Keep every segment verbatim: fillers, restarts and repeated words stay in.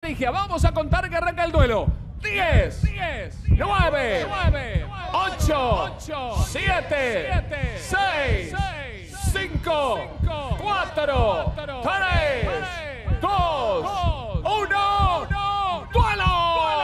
Canigia. Vamos a contar que arranca el duelo. diez, nueve, ocho, siete, seis, cinco, cuatro, tres, dos, uno. ¡Duelo!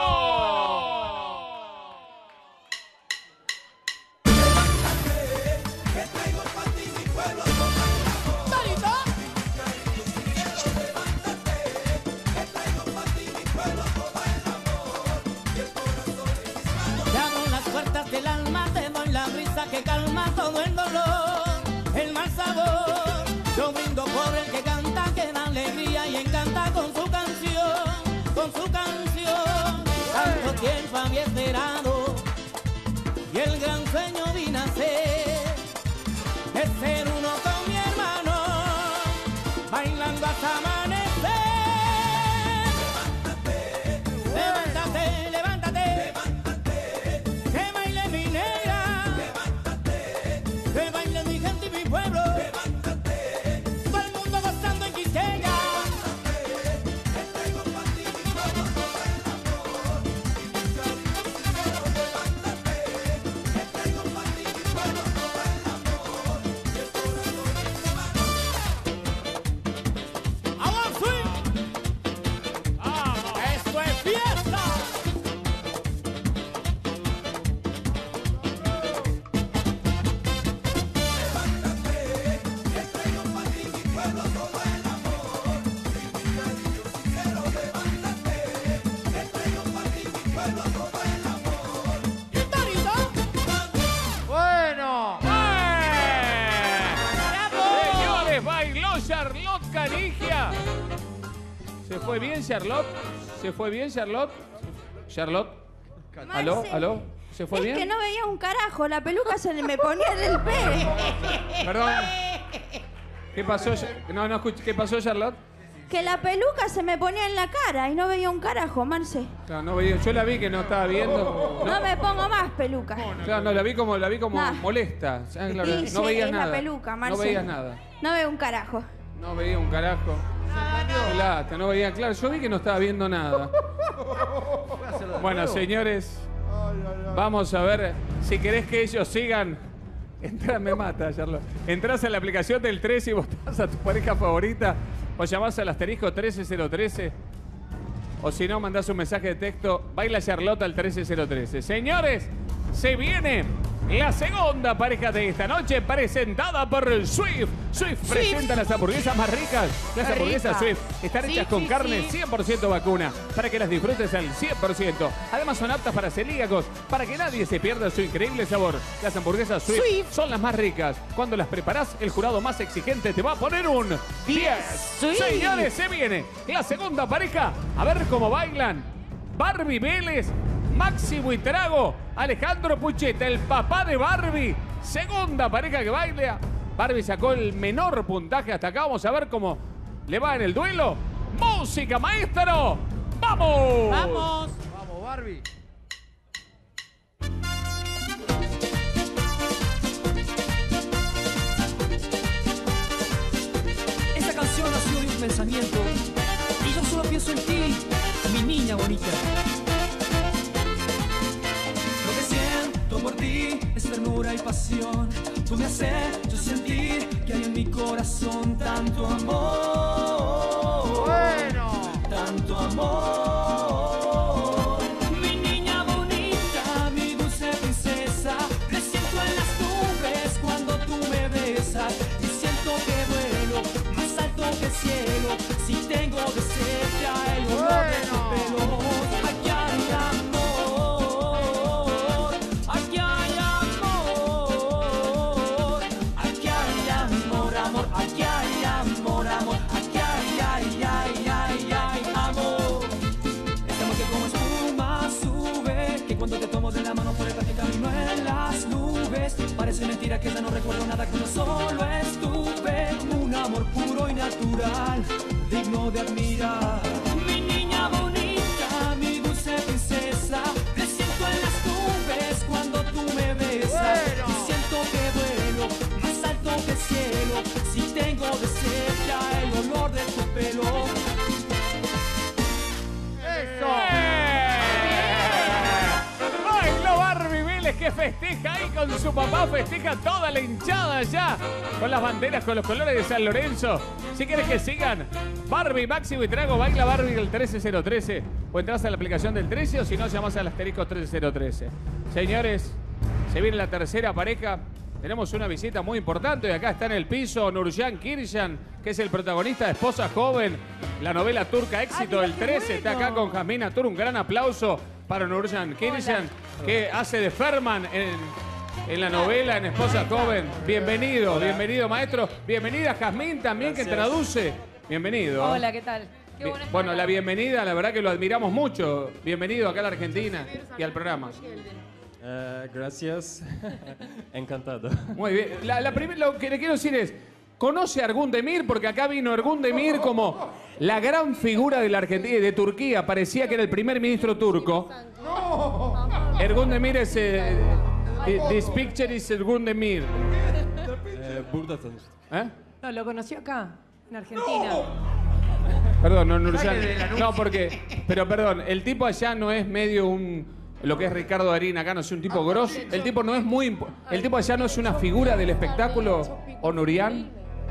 Del alma te doy la risa que calma todo el dolor, el mal sabor. Yo brindo por el que canta, que da alegría y encanta con su canción, con su canción. Tanto tiempo había esperado y el gran sueño vi nacer, es ser uno con mi hermano, bailando hasta amanecer. Levántate, levántate, que baile mi negra, que baile mi gente y mi pueblo, todo el mundo gozando en Quisqueya. Esto es fiesta. Bueno. Señores, bailó Charlotte Canigia. ¿Se fue bien, Charlotte? ¿Se fue bien, Charlotte? Charlotte. ¿Aló? Marce, ¿Aló? ¿Se fue es bien? que no veía un carajo, la peluca se me ponía en el pelo. Perdón. ¿Qué pasó? No, no escuché. ¿Qué pasó, Charlotte? Que la peluca se me ponía en la cara y no veía un carajo, Marce. Claro, no veía. Yo la vi que no estaba viendo. No me pongo más peluca. Claro, no, la vi como, la vi como Nah. molesta. Ah, claro, Sí, no sí, veías es la nada. peluca, no Marce. veías nada. No veo un carajo. No veía un carajo. Qué lata, no veía. Claro, yo vi que no estaba viendo nada. Bueno, señores, vamos a ver si querés que ellos sigan. Entra, me mata, Charlotte. Entrás a la aplicación del trece y votás a tu pareja favorita o llamás al asterisco trece cero trece. O si no, mandás un mensaje de texto, baila Charlotte al trece cero trece. Señores, se viene la segunda pareja de esta noche, presentada por Swift. Swift presenta las hamburguesas más ricas. Las Qué hamburguesas rica. Swift están Sí, hechas con sí, carne sí. cien por ciento vacuna, para que las disfrutes al cien por ciento. Además son aptas para celíacos, para que nadie se pierda su increíble sabor. Las hamburguesas Swift, Swift. son las más ricas. Cuando las preparás, el jurado más exigente te va a poner un diez. Swift. Señores, se viene la segunda pareja. A ver cómo bailan. Barbie Vélez, Maxi Buitrago, Alejandro Pucheta, el papá de Barbie. Segunda pareja que baila. Barbie sacó el menor puntaje hasta acá. Vamos a ver cómo le va en el duelo. ¡Música, maestro! ¡Vamos! Vamos. Vamos, Barbie. Esta canción nació de un pensamiento y yo solo pienso en ti, mi niña bonita. Lo que siento por ti es ternura y pasión. Tú me has hecho sentir que hay en mi corazón tanto amor. Bueno. Tanto amor. Mi niña bonita, mi dulce princesa. Me siento en las nubes cuando tú me besas. Y siento que vuelo más alto que el cielo. Si tengo de cerca el olor de tu pelo. Aquí hay amor. Aquí hay amor. Aquí hay amor, amor. Aquí hay amor, amor. Aquí hay, ay, ay, ay, ay, amor. Este amor que como espuma sube, que cuando te tomo de la mano por el patio camino en las nubes. Parece mentira que ya no recuerdo nada cuando solo estuve. Un amor puro y natural, digno de admirar. Mi niña bonita, mi dulce princesa. Me siento en las nubes cuando tú me besas. Bueno. Y siento que vuelo más alto que el cielo. Si tengo de cerca el olor de tu pelo. Gales que festeja ahí con su papá, festeja toda la hinchada ya, con las banderas, con los colores de San Lorenzo. Si quieres que sigan, Barbie, Máximo y Trago, baila Barbie el trece cero trece. O entras a la aplicación del trece o si no, llamás al asterisco trece cero trece. Señores, se viene la tercera pareja. Tenemos una visita muy importante y acá está en el piso Nurcan Kirshan, que es el protagonista de Esposa Joven, la novela turca Éxito del trece. Está acá con Jazmín Atur. Un gran aplauso para Nurcan Kirshan, que hace de Ferman en, en la novela en Esposa Joven. Bienvenido, Hola. bienvenido maestro. Bienvenida Jazmín también, Gracias. que traduce. Bienvenido. Hola, ¿qué tal? Qué Bi- bueno estar Bueno, acá. la bienvenida, la verdad que lo admiramos mucho. Bienvenido acá a la Argentina y al programa. Eh, gracias. Encantado. Muy bien. La, la primer- lo que le quiero decir es, ¿conoce a Ergun Demir? Porque acá vino Ergun Demir como la gran figura de la Argentina y de Turquía. Parecía que era el primer ministro turco. Ergun Demir es... eh, eh, this picture is Ergun Demir. Eh, burada tanıştık. ¿Eh? No, lo conoció acá, en Argentina. Perdón, no, Nurcan. No, porque... Pero perdón, el tipo allá no es medio un... Lo que es Ricardo Darín acá, no es un tipo grosso. El tipo no es muy... impo- El tipo allá no es una figura del espectáculo onurian.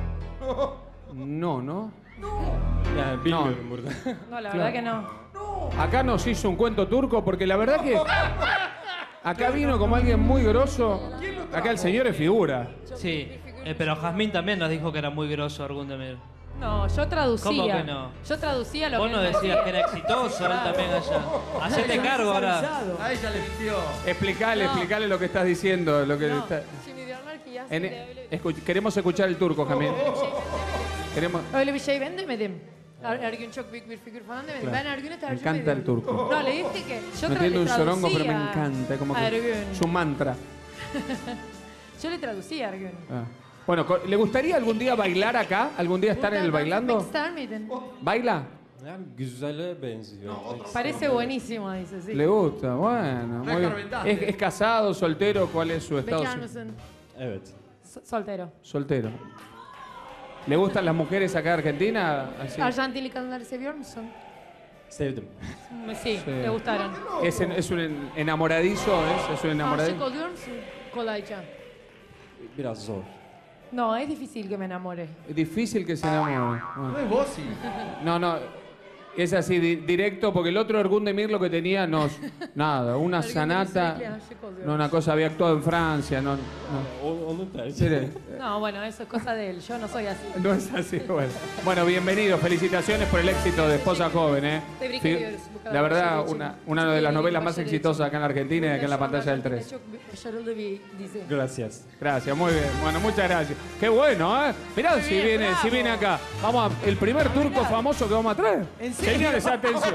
No, ¿no? Yani bilmiyorum burada. No, la verdad que no. Acá nos hizo un cuento turco porque la verdad que acá vino como alguien muy grosso. Acá el señor es figura. Sí, eh, pero Jazmín también nos dijo que era muy grosso Ergun Demir. No, yo traducía. ¿Cómo que no? Yo traducía lo Vos que no él decías decía. que era exitoso, él también allá. Hacete cargo ahora. A ella le mintió. Explicale, explicale lo que estás diciendo. Lo que está- En- escu- queremos escuchar el turco, Jamil. Queremos... Öyle bir şey ben demedim. Her, her gün çok büyük bir figür falan demedim. Ben her güne Me tercüme encanta el ediyorum. turco. No, le dije que yo No tra- entiendo le un sorongo, pero me traducía encanta. Como a que Ergun. su mantra. Yo le traducía a Ergun. Ah. Bueno, co- ¿le gustaría algún día bailar acá? ¿Algún día estar en el Buradan bailando? dans etmek ister miydin? ¿Baila? Yani güzele benziyor. Parece buenísimo, dice, sí. Le gusta, bueno. Muy bien. ¿Es, es casado, soltero? ¿Cuál es su estado? Bekar mısın? Evet. So- Soltero. Soltero. ¿Le gustan las mujeres acá de Argentina? Así. Arjantinli kadınları seviyor musun? Sevdim. Sí, Sí. le gustaron. ¿Es, en- es un en- enamoradizo? ¿Es, es un Aşık enamoradizo? oluyor musun kolayca? Biraz zor. No, es difícil que me enamore. Es difícil que se enamore. No Bueno. es vos, sí. No, no. Es así, di- directo, porque el otro Ergun Demir lo que tenía, no, nada, una Ergun sanata, Demir aşık oluyor. no una cosa, había actuado en Francia, no, no. O- Onun tercihi. Mire, No, bueno, eso es cosa de él. Yo no soy así. no es así, bueno. Bueno, bienvenido, felicitaciones por el éxito de Esposa Joven, ¿eh? Tebrik Fi- ediyoruz bu kadar La verdad, başarı için. una, una de las novelas más Başarı exitosas için. acá en la Argentina y acá en la Şu an pantalla del Arjantin'de tres. Çok başarılı bir dizi. Gracias. Gracias, muy bien. Bueno, muchas gracias. Qué bueno, ¿eh? Mirá si bien, viene, bravo. si viene acá. Vamos a, el primer turco famoso que vamos a traer. ¿En serio? Señores, atención.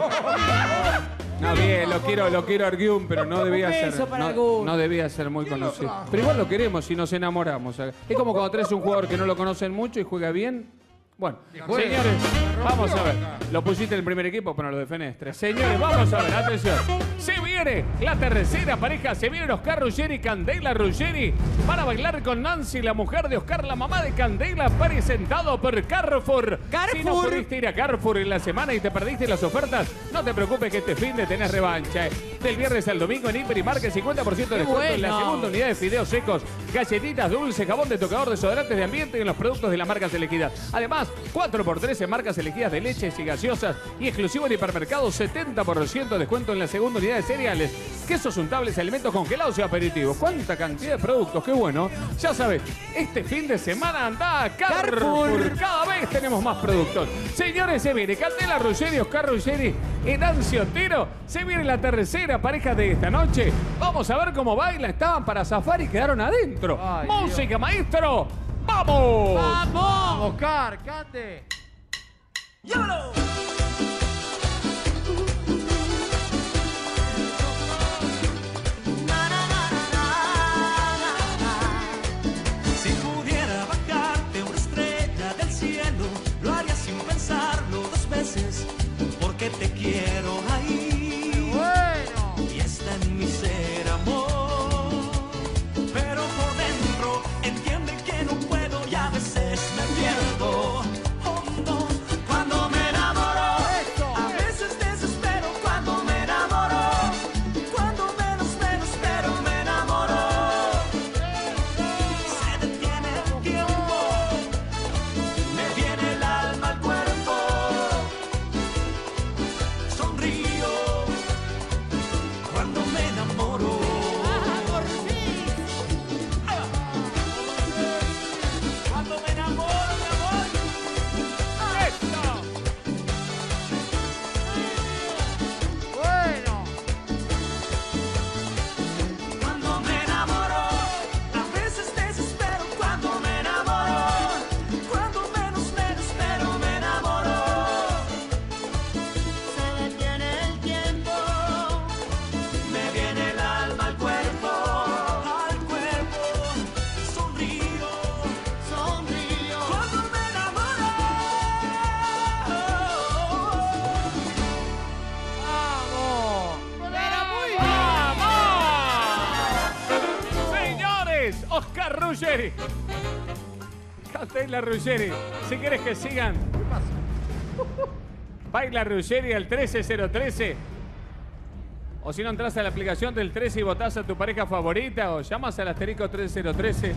No, bien, lo quiero, lo quiero a Ergun, pero no debía Un ser. beso para No, Ergun. no debía ser muy ¿Quién lo conocido. trajo? Pero igual lo queremos si nos enamoramos. Es como cuando traes un jugador que no lo conocen mucho y juega bien. Bueno, juega. señores, vamos a ver. Lo pusiste en el primer equipo, pero lo de Fenestre. Señores, vamos a ver, atención. Se viene la tercera pareja, se vienen Oscar Ruggeri y Candela Ruggeri para bailar con Nancy, la mujer de Oscar, la mamá de Candela, presentado por Carrefour. Si no Carrefour. pudiste ir a Carrefour en la semana y te perdiste las ofertas, no te preocupes que este fin de tenés revancha. eh. Del viernes al domingo en Hiper y Market, cincuenta por ciento de ¡Qué descuento en la bueno! segunda unidad de fideos secos, galletitas dulces, jabón de tocador, desodorantes de ambiente y en los productos de las marcas elegidas. Además, cuatro por tres en marcas elegidas de leches y gaseosas y exclusivo en hipermercados, setenta por ciento de descuento en la segunda unidad de cereales, quesos untables, alimentos congelados y aperitivos. ¡Cuánta cantidad de productos! ¡Qué bueno! Ya sabes, este fin de semana anda a Carrefour. Carrefour. Cada vez tenemos más productos. Señores, se viene Candela Ruggeri, Oscar Ruggeri y Nancy Otero. Se viene la tercera pareja de esta noche. Vamos a ver cómo bailan. Estaban para zafar y quedaron adentro. Ay, Música, maestro. ¡Vamos! ¡Vamos! Oscar, cante. Si pudiera bajarte una estrella del cielo, lo haría sin pensarlo dos veces, porque te quiero ahí. Bueno. Y está en mi ser amor, pero por dentro entiende que no puedo y a veces me pierdo. Oh, no. Cuando me enamoro Ruggeri. Canta Ruggeri. Si quieres que sigan. Baila Ruggeri al trece cero trece. O si no, entras a la aplicación del trece y votás a tu pareja favorita. O llamas al asterisco trece cero trece.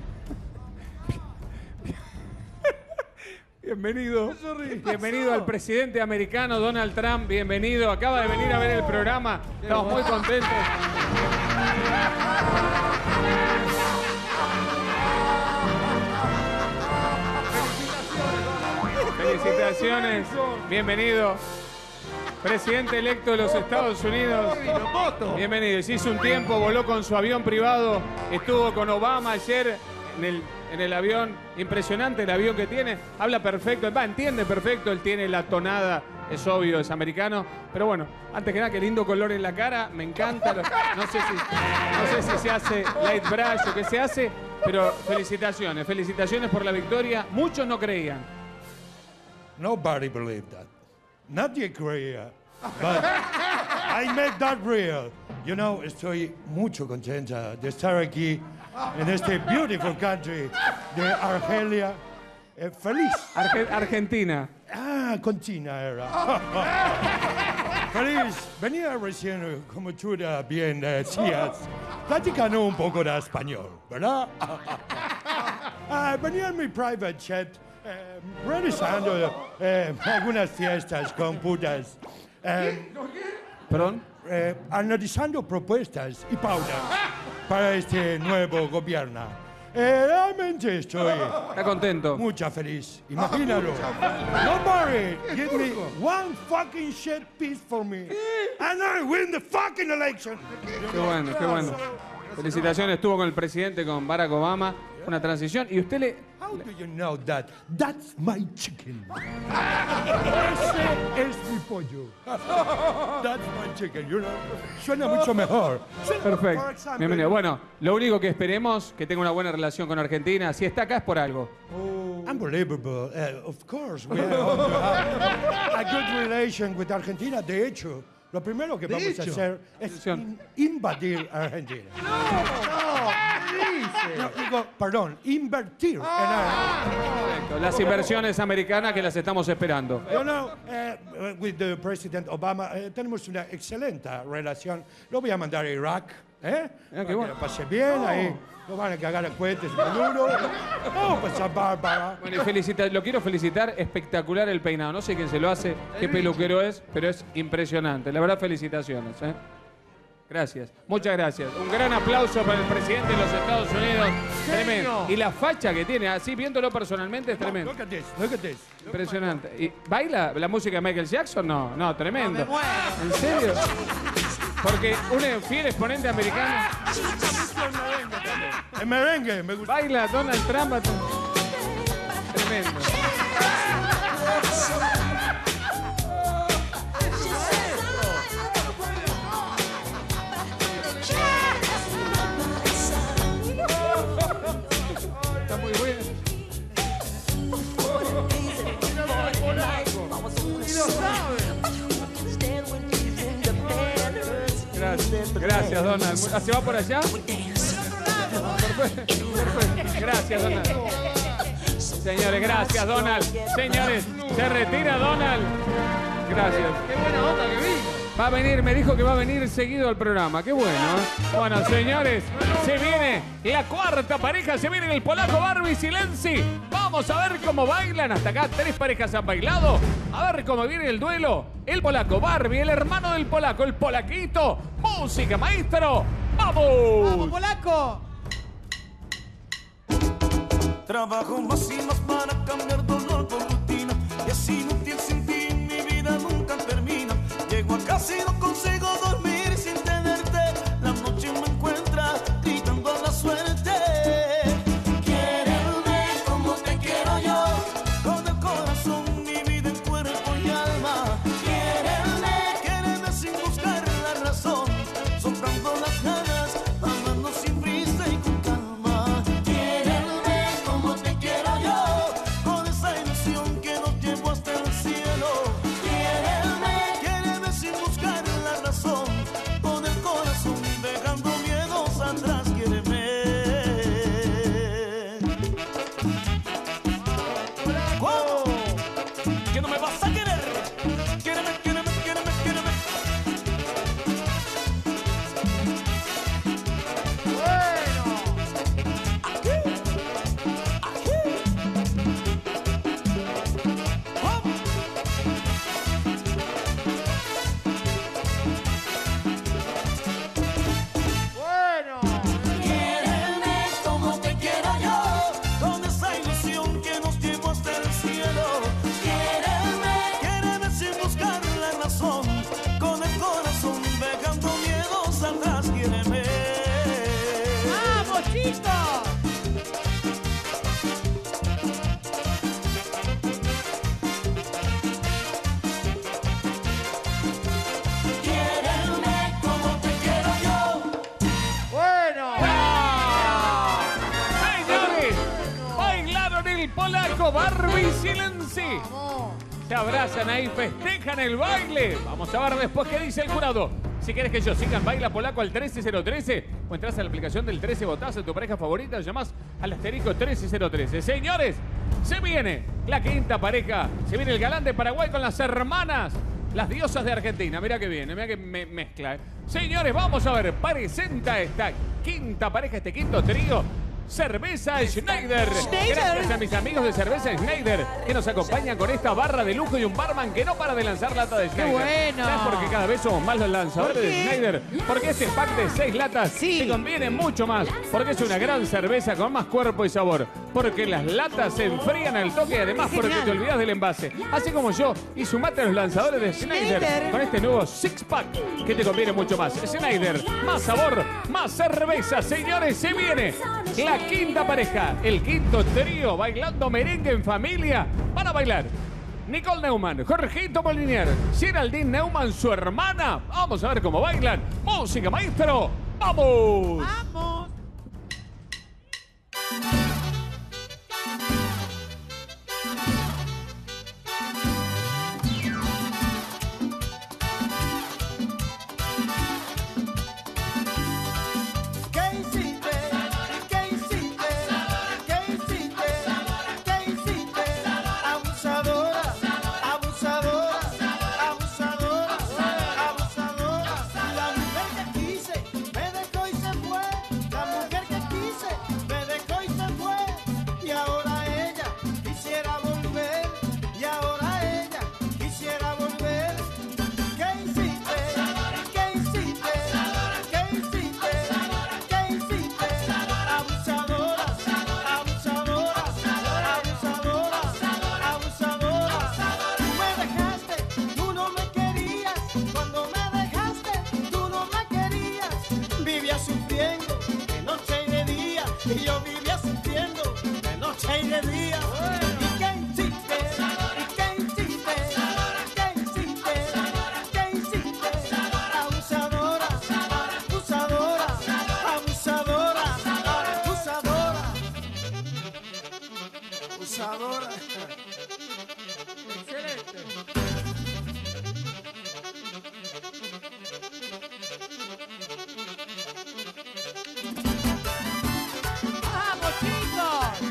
Bienvenido. Bienvenido al presidente americano Donald Trump. Bienvenido. Acaba de venir a ver el programa. Estamos muy contentos. Felicitaciones. Bienvenido. Presidente electo de los Estados Unidos. Bienvenido. Se hizo un tiempo, voló con su avión privado. Estuvo con Obama ayer en el, en el avión. Impresionante el avión que tiene. Habla perfecto. Va, entiende perfecto. Él tiene la tonada. Es obvio, es americano. Pero bueno, antes que nada, qué lindo color en la cara. Me encanta. No sé si, no sé si se hace light brush o qué se hace. Pero felicitaciones. Felicitaciones por la victoria. Muchos no creían. Nobody believed that. Nadie creía. But I made that real. You know, estoy mucho contenta de estar aquí en este beautiful country de Argelia. Eh, feliz. Arge- Argentina. Ah, Contina era. Feliz. Venía recién, como tú ya bien decías, platicando un poco de español, ¿verdad? Ah, venía en mi private jet. Eh, realizando eh, algunas fiestas con putas. Eh, ¿Perdón? eh, analizando propuestas y pautas para este nuevo gobierno. Eh, realmente estoy Está contento. mucha feliz. Imagínalo. Nobody give me one fucking shit piece for me. And I win the fucking election. Qué bueno, qué bueno. Felicitaciones. Estuvo con el presidente, con Barack Obama. Una transición. Y usted le... How do you know that? That's my chicken. Ese es mi pollo. That's my chicken, you know. Suena mucho mejor. Perfecto. For example, Bienvenido. Bueno, lo único que esperemos que tenga una buena relación con Argentina. Si está acá es por algo. Unbelievable. Uh, of course, we are going to have a good relation with Argentina. De hecho, lo primero que vamos a hacer es in- invadir Argentina. No, digo, perdón, invertir en Argentina. Las inversiones americanas que las estamos esperando. You know, uh, with the President Obama, eh, tenemos una excelente relación. Lo voy a mandar a Irak, ¿eh? Para que bueno. lo pase bien, ahí lo van a cagar a cohetes duro. Vamos a pasar bárbara. Bueno, y felicita, lo quiero felicitar, espectacular el peinado. No sé quién se lo hace, qué peluquero es, pero es impresionante. La verdad, felicitaciones. ¿eh? Gracias, muchas gracias. Un gran aplauso para el presidente de los Estados Unidos. Tremendo. Y la facha que tiene, así viéndolo personalmente, es tremendo. Look at this, look at this. Impresionante. ¿Y baila la música de Michael Jackson? No, no, tremendo. ¿En serio? Porque un fiel exponente americano El merengue, me gusta. baila Donald Trump. Tremendo. Está muy bueno. Gracias, gracias Donald. ¿Se va por allá? Perfecto, perfecto. Gracias, Donald. Señores, gracias, Donald. Señores, se retira Donald. Gracias. Qué buena onda que vino. Va a venir, me dijo que va a venir seguido al programa. Qué bueno, ¿eh? Bueno, señores, se viene la cuarta pareja. Se viene el polaco Barbie Silenzi. Vamos a ver cómo bailan. Hasta acá tres parejas han bailado. A ver cómo viene el duelo. El polaco Barbie, el hermano del polaco, el polaquito. Música, maestro. ¡Vamos! ¡Vamos, polaco! Trabajo más y más para cambiar dolor por rutina. Y es inútil sin ti, mi vida nunca termina. Llego a casa y no consigo dormir sin tenerte. La noche me encuentra gritando a la suerte. Quiéreme como te quiero yo, con el corazón, mi vida en cuerpo y alma. Quiéreme, quiéreme sin buscar la razón, soplando las ganas, amando sin prisa y con calma. Quiéreme como te quiero yo, con esa ilusión que nos llevó hasta el cielo. Quiéreme, quiéreme sin buscar chicos! Quiéreme como te quiero yo. Bueno. Señores, bailaron el polaco Barbie Silenci. Se abrazan ahí, festejan el baile. Vamos a ver después qué dice el jurado. Si quieres que ellos sigan Baila Polaco al trece cero trece o entras a la aplicación del trece, votás a tu pareja favorita, llamás al asterisco trece cero trece. Señores, se viene la quinta pareja. Se viene el galán de Paraguay con las hermanas, las diosas de Argentina. Mira que viene, mira que me mezcla. ¿eh? Señores, vamos a ver, presenta esta quinta pareja, este quinto trío. Cerveza Schneider. Schneider. Gracias a mis amigos de Cerveza Schneider que nos acompañan con esta barra de lujo y un barman que no para de lanzar lata de Schneider. bueno! ¿Sabes por qué cada vez somos más los lanzadores ¿Por de qué? Schneider? Porque este pack de seis latas Sí. te conviene mucho más. Porque es una gran cerveza con más cuerpo y sabor. Porque las latas se enfrían al toque y además porque Genial. te olvidas del envase. Así como yo. Y sumate a los lanzadores de Schneider, Schneider. con este nuevo six pack que te conviene mucho más. Schneider, más sabor, más cerveza. Señores, se viene la quinta pareja. El quinto trío bailando merengue en familia. Van a bailar Nicole Neumann, Jorgito Molinier, Geraldine Neumann, su hermana. Vamos a ver cómo bailan. Música, maestro. ¡Vamos! ¡Vamos! ¿Qué hiciste? ¿Qué hiciste? ¿Qué hiciste? ¿Qué hiciste? Abusadora, abusadora, abusadora, abusadora. La mujer que quise me dejó y se fue. La mujer que quise me dejó y se fue. Y ahora ella quisiera volver. Y ahora ella quisiera volver. ¿Qué hiciste? ¿Qué hiciste? ¿Qué hiciste? ¿Qué hiciste? Abusadora, abusadora, abusadora, abusadora. Tú me dejaste, tú no me querías. Cuando me dejaste, tú no me querías. Vivía sufriendo de noche y de día. Y yo vivía sufriendo de noche y de día. ¿Y qué hiciste? ¿Y qué hiciste? ¿Qué hiciste? ¿Qué hiciste? Abusadora, abusadora, abusadora, abusadora, abusadora. ¡Vamos, chicos!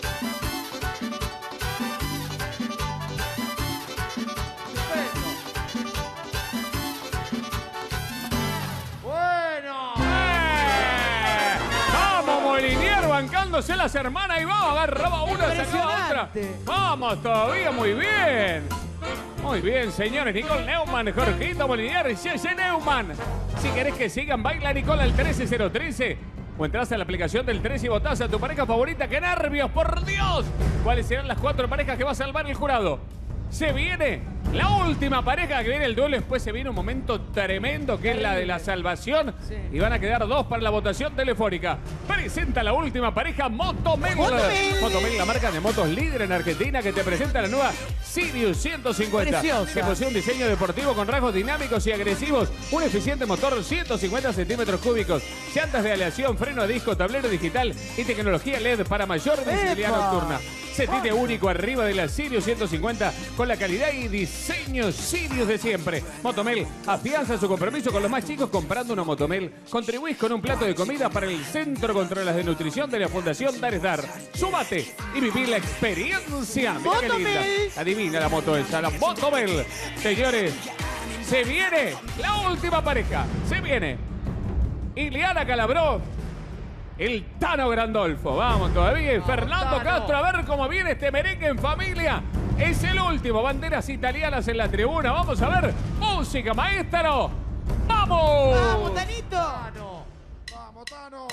Bueno. ¡Eh! ¡Vamos, Molinier bancándose las hermanas! Y vamos, agarraba una, sacaba otra. Impresionante. Vamos todavía, muy bien. Muy bien, señores. Nicole Neumann, Jorgito Molinier y Gege Neumann. Si querés que sigan, baila Nicole al trece cero trece. O entras a la aplicación del trece y votás a tu pareja favorita. ¡Qué nervios, por Dios! ¿Cuáles serán las cuatro parejas que va a salvar el jurado? Se viene la última pareja que viene el duelo. Después se viene un momento tremendo que es la de la salvación. Sí. Y van a quedar dos para la votación telefónica. Presenta la última pareja, Motomel. Motomel. Motomel, la marca de motos líder en Argentina que te presenta la nueva Sirius ciento cincuenta. Preciosa. Que posee un diseño deportivo con rasgos dinámicos y agresivos. Un eficiente motor ciento cincuenta centímetros cúbicos. Llantas de aleación, freno a disco, tablero digital y tecnología L E D para mayor visibilidad ¡Epa! nocturna. Setite único arriba de la Sirius ciento cincuenta con la calidad y diseño Sirius de siempre. Motomel afianza su compromiso con los más chicos comprando una Motomel. Contribuís con un plato de comida para el Centro contra la Desnutrición de la Fundación Dar es Dar. Súmate y viví la experiencia. Mirá qué linda. Motomel. Adivina la moto esa, la Motomel. Señores, se viene la última pareja. Se viene Ileana Calabró, el Tano Grandolfo. Vamos todavía. Y Fernando Tano. Castro, a ver cómo viene este merengue en familia. Es el último. Banderas italianas en la tribuna. Vamos a ver. Música, maestro. ¡Vamos! ¡Vamos, Tanito! Tano. Vamos, Tano.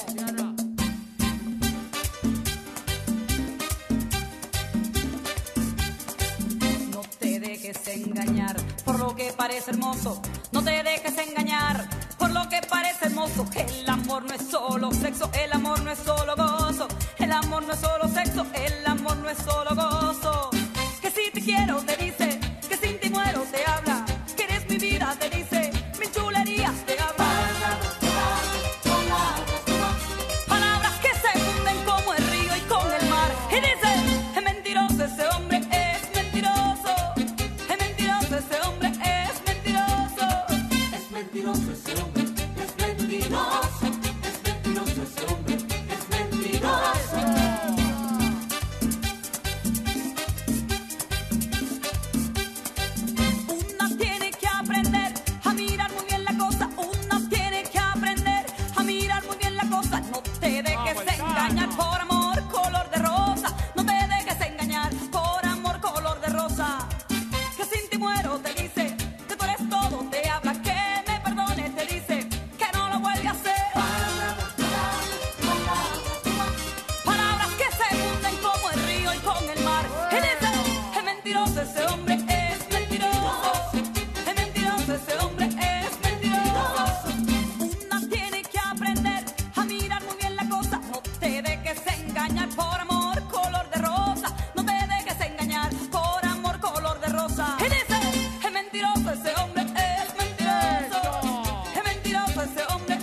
No te dejes engañar por lo que parece hermoso. No te dejes engañar por lo que parece hermoso. El amor no es solo sexo, el amor no es solo sexo, el amor no es solo gozo. Que si te quiero te dice, que sin ti muero te habla, que eres mi vida te dice, mil chulerías te habla. Palabras que se funden como el río y con el mar. Y dice, es mentiroso ese hombre, es mentiroso. Es mentiroso ese hombre, es mentiroso. Es mentiroso ese hombre, es mentiroso. Es mentiroso ese hombre, es mentiroso. Una tiene que aprender a mirar muy bien la cosa. Una tiene que aprender a mirar muy bien la cosa. No te dejes engañar por amor color de rosa. No te dejes engañar por amor color de rosa. Que sin ti muero te dice, que tú eres todo. Te habla que me perdone, te dice, que no lo vuelve a hacer. Palabras que se funden como el río y con el mar. Y dice, es mentiroso ese hombre, es mentiroso. Es mentiroso ese hombre, es mentiroso. Una tiene que aprender a mirar muy bien la cosa. No te dejes engañar por amor color de rosa. No te dejes engañar por amor color de rosa. Y dice, es mentiroso ese hombre, es mentiroso. Es mentiroso ese hombre,